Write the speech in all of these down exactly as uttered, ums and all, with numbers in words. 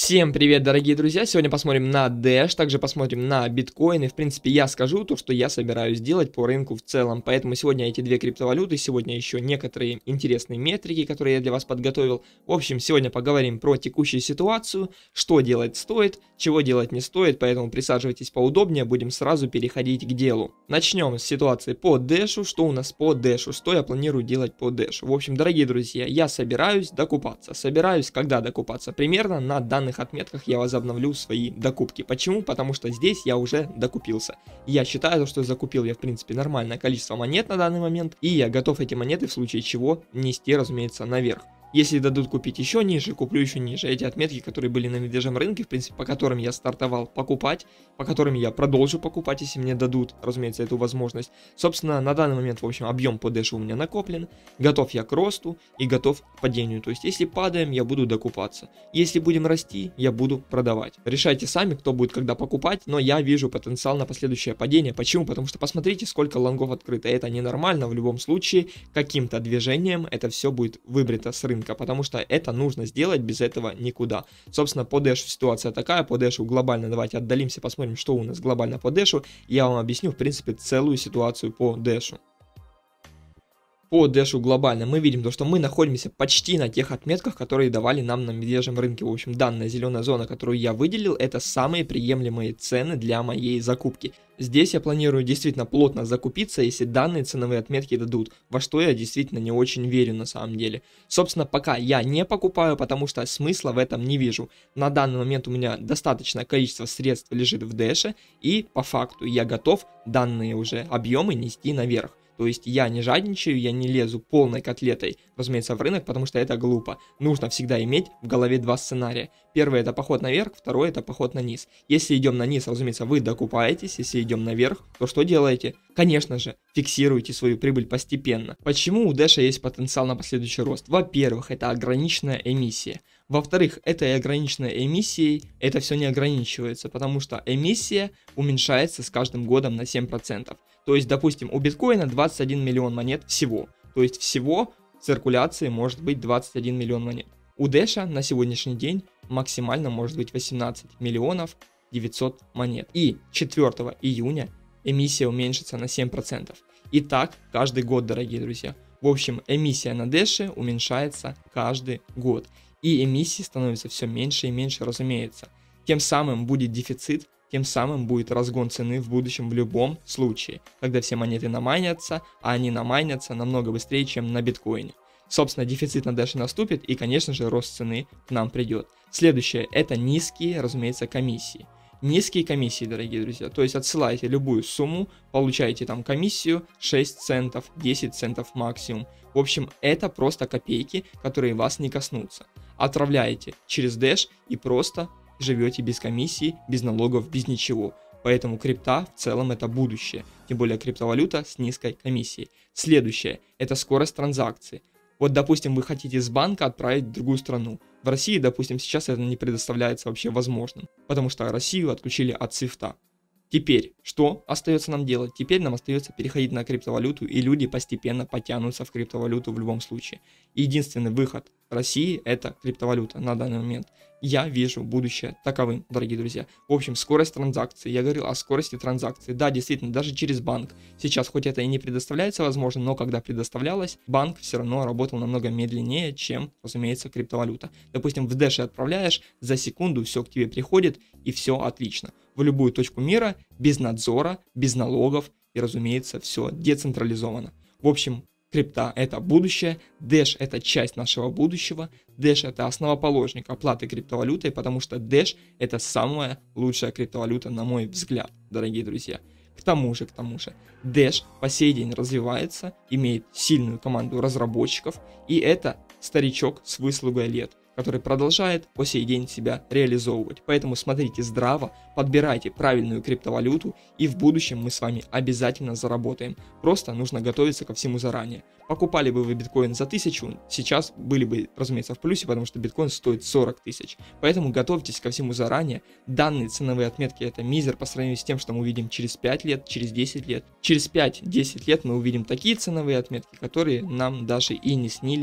Всем привет, дорогие друзья! Сегодня посмотрим на Dash, также посмотрим на биткоин. И в принципе я скажу то, что я собираюсь делать по рынку в целом. Поэтому сегодня эти две криптовалюты, сегодня еще некоторые интересные метрики, которые я для вас подготовил. В общем, сегодня поговорим про текущую ситуацию, что делать стоит, чего делать не стоит. Поэтому присаживайтесь поудобнее, будем сразу переходить к делу. Начнем с ситуации по Dash. Что у нас по Dash? Что я планирую делать по Dash? В общем, дорогие друзья, я собираюсь докупаться. Собираюсь когда докупаться? Примерно на данный отметках я возобновлю свои докупки. Почему? Потому что здесь я уже докупился. Я считаю, что закупил я в принципе нормальное количество монет на данный момент, и я готов эти монеты в случае чего нести, разумеется, наверх. Если дадут купить еще ниже, куплю еще ниже. Эти отметки, которые были на медвежьем рынке, в принципе, по которым я стартовал покупать, по которым я продолжу покупать, если мне дадут, разумеется, эту возможность. Собственно, на данный момент, в общем, объем по Dash у меня накоплен, готов я к росту и готов к падению. То есть, если падаем, я буду докупаться. Если будем расти, я буду продавать. Решайте сами, кто будет когда покупать, но я вижу потенциал на последующее падение. Почему? Потому что посмотрите, сколько лонгов открыто. Это ненормально, в любом случае, каким-то движением это все будет выбрито с рынка. Потому что это нужно сделать, без этого никуда. Собственно, по Dash ситуация такая, по Dash глобально давайте отдалимся, посмотрим, что у нас глобально по Dash. Я вам объясню, в принципе, целую ситуацию по Dash. По Dash глобально мы видим то, что мы находимся почти на тех отметках, которые давали нам на медвежьем рынке. В общем, данная зеленая зона, которую я выделил, это самые приемлемые цены для моей закупки. Здесь я планирую действительно плотно закупиться, если данные ценовые отметки дадут, во что я действительно не очень верю на самом деле. Собственно, пока я не покупаю, потому что смысла в этом не вижу. На данный момент у меня достаточное количество средств лежит в Dash, и по факту я готов данные уже объемы нести наверх. То есть я не жадничаю, я не лезу полной котлетой, разумеется, в рынок, потому что это глупо. Нужно всегда иметь в голове два сценария. Первый — это поход наверх, второй — это поход на низ. Если идем на низ, разумеется, вы докупаетесь, если идем наверх, то что делаете? Конечно же, фиксируйте свою прибыль постепенно. Почему у Dash есть потенциал на последующий рост? Во-первых, это ограниченная эмиссия. Во-вторых, этой ограниченной эмиссией это все не ограничивается, потому что эмиссия уменьшается с каждым годом на семь процентов. То есть, допустим, у биткоина двадцать один миллион монет всего. То есть всего в циркуляции может быть двадцать один миллион монет. У Dash на сегодняшний день максимально может быть восемнадцать миллионов девятьсот монет. И четвёртого июня эмиссия уменьшится на семь процентов. И так каждый год, дорогие друзья. В общем, эмиссия на Dash уменьшается каждый год. И эмиссии становится все меньше и меньше, разумеется. Тем самым будет дефицит, тем самым будет разгон цены в будущем в любом случае, когда все монеты намайнятся, а они намайнятся намного быстрее, чем на биткоине. Собственно, дефицит на Dash наступит, и, конечно же, рост цены к нам придет. Следующее — это низкие, разумеется, комиссии. Низкие комиссии, дорогие друзья, то есть отсылаете любую сумму, получаете там комиссию шесть центов, десять центов максимум. В общем, это просто копейки, которые вас не коснутся. Отправляете через Dash и просто живете без комиссии, без налогов, без ничего. Поэтому крипта в целом это будущее, тем более криптовалюта с низкой комиссией. Следующее — это скорость транзакции. Вот, допустим, вы хотите с банка отправить в другую страну. В России, допустим, сейчас это не предоставляется вообще возможным, потому что Россию отключили от свифта. Теперь, что остается нам делать? Теперь нам остается переходить на криптовалюту, и люди постепенно потянутся в криптовалюту в любом случае. Единственный выход России — это криптовалюта на данный момент. Я вижу будущее таковым, дорогие друзья. В общем, скорость транзакции. Я говорил о скорости транзакции. Да, действительно, даже через банк. Сейчас, хоть это и не предоставляется, возможно, но когда предоставлялось, банк все равно работал намного медленнее, чем, разумеется, криптовалюта. Допустим, в Dash отправляешь, за секунду все к тебе приходит, и все отлично. В любую точку мира, без надзора, без налогов, и, разумеется, все децентрализовано. В общем, крипта — это будущее, Dash — это часть нашего будущего, Dash — это основоположник оплаты криптовалютой, потому что Dash — это самая лучшая криптовалюта, на мой взгляд, дорогие друзья. К тому же, к тому же, Dash по сей день развивается, имеет сильную команду разработчиков, и это старичок с выслугой лет, который продолжает по сей день себя реализовывать. Поэтому смотрите здраво, подбирайте правильную криптовалюту, и в будущем мы с вами обязательно заработаем. Просто нужно готовиться ко всему заранее. Покупали бы вы биткоин за тысячу, сейчас были бы, разумеется, в плюсе, потому что биткоин стоит сорок тысяч. Поэтому готовьтесь ко всему заранее. Данные ценовые отметки — это мизер по сравнению с тем, что мы увидим через пять лет, через десять лет. Через пять-десять лет мы увидим такие ценовые отметки, которые нам даже и не снились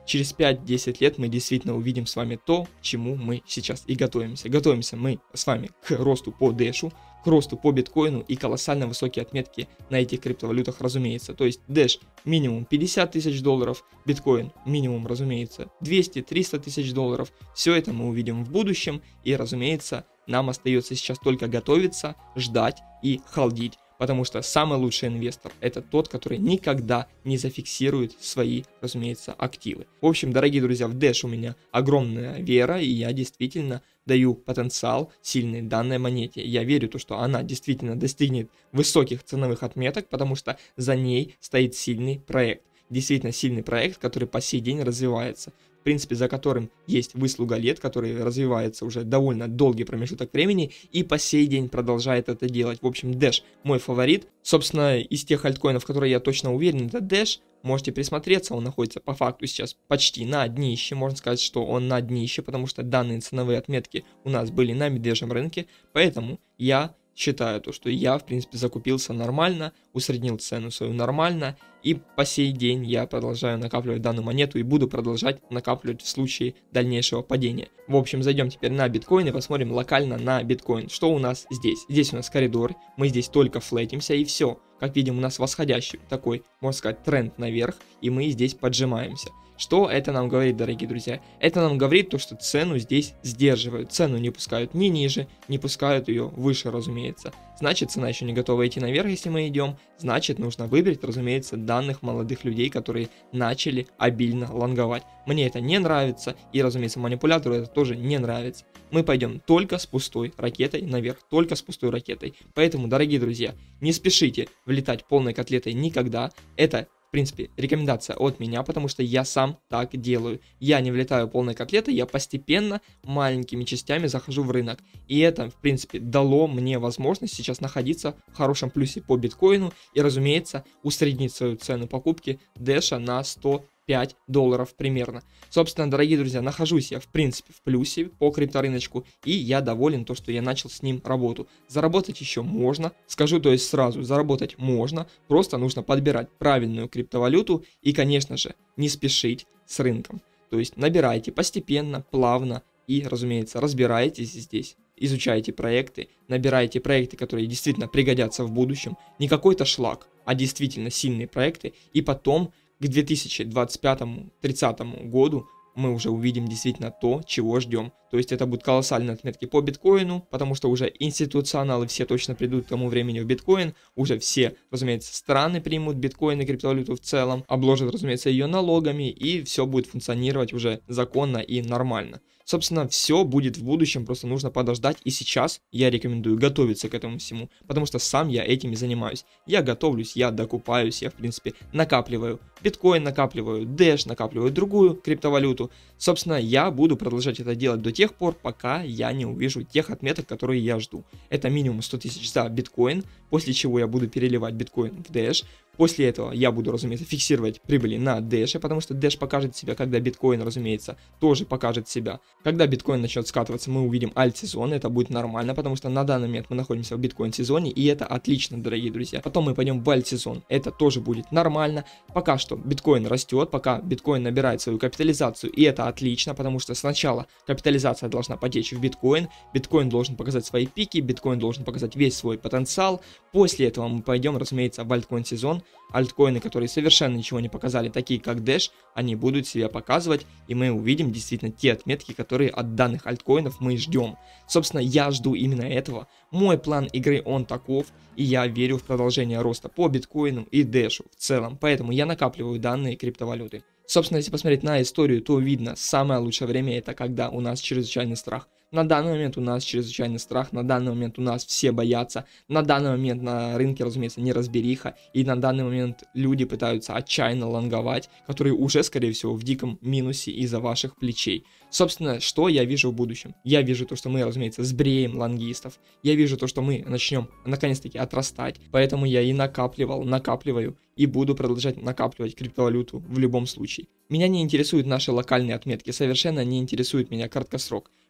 через пять-десять лет мы действительно увидим с вами то, к чему мы сейчас и готовимся. Готовимся мы с вами к росту по Дэшу, к росту по биткоину и колоссально высокие отметки на этих криптовалютах, разумеется. То есть Dash минимум пятьдесят тысяч долларов, биткоин минимум, разумеется, двести-триста тысяч долларов. Все это мы увидим в будущем, и, разумеется, нам остается сейчас только готовиться, ждать и халдить. Потому что самый лучший инвестор – это тот, который никогда не зафиксирует свои, разумеется, активы. В общем, дорогие друзья, в Dash у меня огромная вера, и я действительно даю потенциал сильной данной монете. Я верю, то, что она действительно достигнет высоких ценовых отметок, потому что за ней стоит сильный проект. Действительно сильный проект, который по сей день развивается. В принципе, за которым есть выслуга лет, который развивается уже довольно долгий промежуток времени и по сей день продолжает это делать. В общем, Dash мой фаворит. Собственно, из тех альткоинов, в которые я точно уверен, это Dash. Можете присмотреться, он находится по факту сейчас почти на днище. Можно сказать, что он на днище, потому что данные ценовые отметки у нас были на медвежьем рынке. Поэтому я считаю то, что я, в принципе, закупился нормально, усреднил цену свою нормально, и по сей день я продолжаю накапливать данную монету и буду продолжать накапливать в случае дальнейшего падения. В общем, зайдем теперь на биткоин и посмотрим локально на биткоин. Что у нас здесь? Здесь у нас коридор, мы здесь только флетимся и все. Как видим, у нас восходящий такой, можно сказать, тренд наверх, и мы здесь поджимаемся. Что это нам говорит, дорогие друзья? Это нам говорит то, что цену здесь сдерживают. Цену не пускают ни ниже, не пускают ее выше, разумеется. Значит, цена еще не готова идти наверх, если мы идем. Значит, нужно выбрать, разумеется, данных молодых людей, которые начали обильно лонговать. Мне это не нравится, и, разумеется, манипулятору это тоже не нравится. Мы пойдем только с пустой ракетой наверх, только с пустой ракетой. Поэтому, дорогие друзья, не спешите влетать полной котлетой никогда. Это, в принципе, рекомендация от меня, потому что я сам так делаю. Я не влетаю полной котлетой, я постепенно маленькими частями захожу в рынок. И это, в принципе, дало мне возможность сейчас находиться в хорошем плюсе по биткоину и, разумеется, усреднить свою цену покупки Dash на сто пять долларов примерно. Собственно, дорогие друзья, нахожусь я в принципе в плюсе по крипторыночку, и я доволен то, что я начал с ним работу. Заработать еще можно, скажу то есть сразу, заработать можно, просто нужно подбирать правильную криптовалюту и, конечно же, не спешить с рынком. То есть набирайте постепенно, плавно и, разумеется, разбирайтесь здесь. Изучайте проекты, набирайте проекты, которые действительно пригодятся в будущем, не какой-то шлак, а действительно сильные проекты, и потом к две тысячи двадцать пятому-тридцатому году мы уже увидим действительно то, чего ждем. То есть это будут колоссальные отметки по биткоину, потому что уже институционалы все точно придут к тому времени в биткоин, уже все, разумеется, страны примут биткоин и криптовалюту в целом, обложат, разумеется, ее налогами, и все будет функционировать уже законно и нормально. Собственно, все будет в будущем, просто нужно подождать, и сейчас я рекомендую готовиться к этому всему, потому что сам я этим и занимаюсь. Я готовлюсь, я докупаюсь, я, в принципе, накапливаю биткоин, накапливаю Dash, накапливаю другую криптовалюту. Собственно, я буду продолжать это делать до тех пор, пока я не увижу тех отметок, которые я жду. Это минимум сто тысяч за биткоин, после чего я буду переливать биткоин в Dash. После этого я буду, разумеется, фиксировать прибыли на Dash, потому что Dash покажет себя, когда биткоин, разумеется, тоже покажет себя. Когда биткоин начнет скатываться, мы увидим альт-сезон, это будет нормально, потому что на данный момент мы находимся в биткоин-сезоне, и это отлично, дорогие друзья. Потом мы пойдем в альт-сезон, это тоже будет нормально. Пока что биткоин растет, пока биткоин набирает свою капитализацию, и это отлично, потому что сначала капитализация должна потечь в биткоин, биткоин должен показать свои пики, биткоин должен показать весь свой потенциал. После этого мы пойдем, разумеется, в альткоин-сезон. Альткоины, которые совершенно ничего не показали, такие как Dash, они будут себя показывать, и мы увидим действительно те отметки, которые от данных альткоинов мы ждем. Собственно, я жду именно этого. Мой план игры он таков, и я верю в продолжение роста по биткоину и Dash в целом, поэтому я накапливаю данные криптовалюты. Собственно, если посмотреть на историю, то видно, самое лучшее время это когда у нас чрезвычайный страх. На данный момент у нас чрезвычайный страх, на данный момент у нас все боятся, на данный момент на рынке, разумеется, неразбериха, и на данный момент люди пытаются отчаянно лонговать, которые уже, скорее всего, в диком минусе из-за ваших плечей. Собственно, что я вижу в будущем? Я вижу то, что мы, разумеется, сбреем лонгистов, я вижу то, что мы начнем, наконец-таки, отрастать, поэтому я и накапливал, накапливаю, и буду продолжать накапливать криптовалюту в любом случае. Меня не интересуют наши локальные отметки, совершенно не интересует меня краткосрок.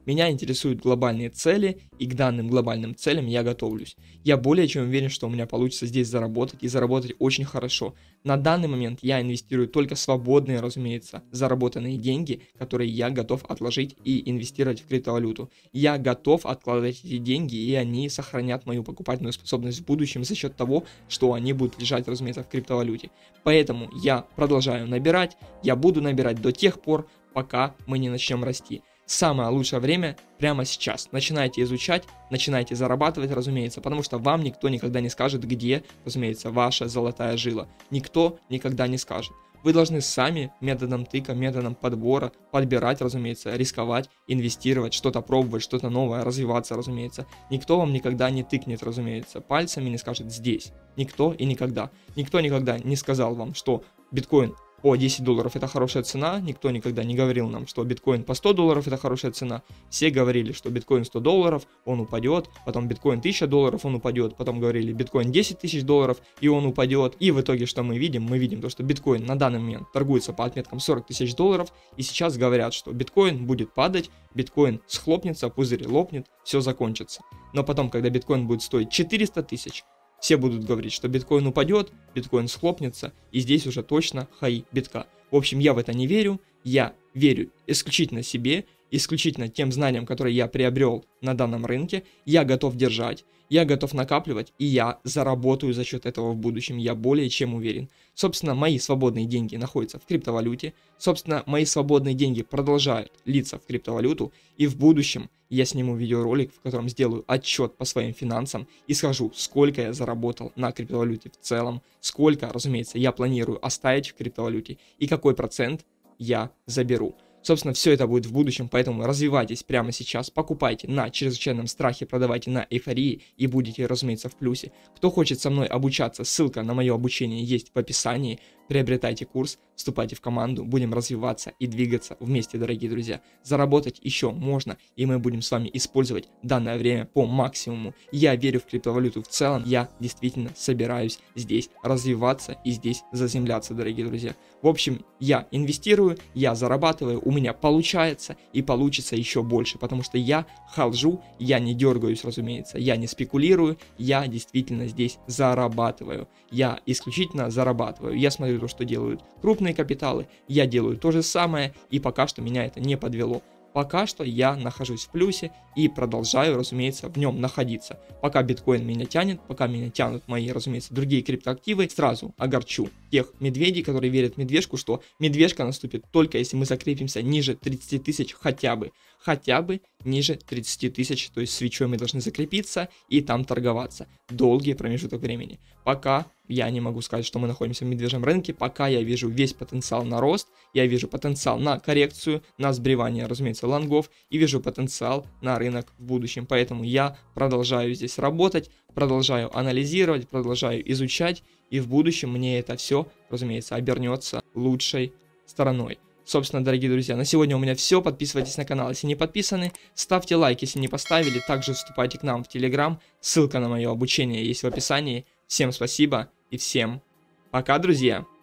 Меня интересуют глобальные цели, и к данным глобальным целям я готовлюсь. Я более чем уверен, что у меня получится здесь заработать, и заработать очень хорошо. На данный момент я инвестирую только свободные, разумеется, заработанные деньги, которые я готов отложить и инвестировать в криптовалюту. Я готов откладывать эти деньги, и они сохранят мою покупательную способность в будущем за счет того, что они будут лежать, разумеется, в криптовалюте. Поэтому я продолжаю набирать, я буду набирать до тех пор, пока мы не начнем расти. Самое лучшее время прямо сейчас. Начинайте изучать, начинайте зарабатывать, разумеется, потому что вам никто никогда не скажет, где, разумеется, ваша золотая жила. Никто никогда не скажет. Вы должны сами методом тыка, методом подбора подбирать, разумеется, рисковать, инвестировать, что-то пробовать, что-то новое, развиваться, разумеется. Никто вам никогда не тыкнет, разумеется, пальцами, не скажет здесь. Никто и никогда. Никто никогда не сказал вам, что биткоин по десять долларов это хорошая цена, никто никогда не говорил нам, что биткоин по сто долларов это хорошая цена. Все говорили, что биткоин сто долларов, он упадет, потом биткоин тысяча долларов, он упадет, потом говорили биткоин десять тысяч долларов, и он упадет. И в итоге что мы видим? Мы видим то, что биткоин на данный момент торгуется по отметкам сорок тысяч долларов, и сейчас говорят, что биткоин будет падать, биткоин схлопнется, пузырь лопнет, все закончится. Но потом, когда биткоин будет стоить четыреста тысяч, все будут говорить, что биткоин упадет, биткоин схлопнется, и здесь уже точно хаи битка. В общем, я в это не верю, я верю исключительно себе, исключительно тем знаниям, которые я приобрел на данном рынке, я готов держать, я готов накапливать, и я заработаю за счет этого в будущем, я более чем уверен. Собственно, мои свободные деньги находятся в криптовалюте, собственно, мои свободные деньги продолжают литься в криптовалюту, и в будущем я сниму видеоролик, в котором сделаю отчет по своим финансам и скажу, сколько я заработал на криптовалюте в целом, сколько, разумеется, я планирую оставить в криптовалюте и какой процент я заберу. Собственно, все это будет в будущем, поэтому развивайтесь прямо сейчас, покупайте на чрезвычайном страхе, продавайте на эйфории и будете, разумеется, в плюсе. Кто хочет со мной обучаться, ссылка на мое обучение есть в описании. Приобретайте курс, вступайте в команду, будем развиваться и двигаться вместе, дорогие друзья. Заработать еще можно, и мы будем с вами использовать данное время по максимуму. Я верю в криптовалюту в целом, я действительно собираюсь здесь развиваться и здесь заземляться, дорогие друзья. В общем, я инвестирую, я зарабатываю, у меня получается и получится еще больше, потому что я халжу, я не дергаюсь, разумеется, я не спекулирую, я действительно здесь зарабатываю. Я исключительно зарабатываю. Я смотрю то, что делают крупные капиталы, я делаю то же самое, и пока что меня это не подвело. Пока что я нахожусь в плюсе и продолжаю, разумеется, в нем находиться. Пока биткоин меня тянет, пока меня тянут мои, разумеется, другие криптоактивы, сразу огорчу тех медведей, которые верят в медвежку, что медвежка наступит только если мы закрепимся ниже тридцати тысяч хотя бы. Хотя бы ниже тридцати тысяч, то есть свечой мы должны закрепиться и там торговаться. Долгий промежуток времени. Пока я не могу сказать, что мы находимся в медвежьем рынке, пока я вижу весь потенциал на рост, я вижу потенциал на коррекцию, на сбривание, разумеется, лонгов, и вижу потенциал на рынок в будущем. Поэтому я продолжаю здесь работать, продолжаю анализировать, продолжаю изучать, и в будущем мне это все, разумеется, обернется лучшей стороной. Собственно, дорогие друзья, на сегодня у меня все. Подписывайтесь на канал, если не подписаны. Ставьте лайк, если не поставили. Также вступайте к нам в Telegram. Ссылка на мое обучение есть в описании. Всем спасибо и всем пока, друзья.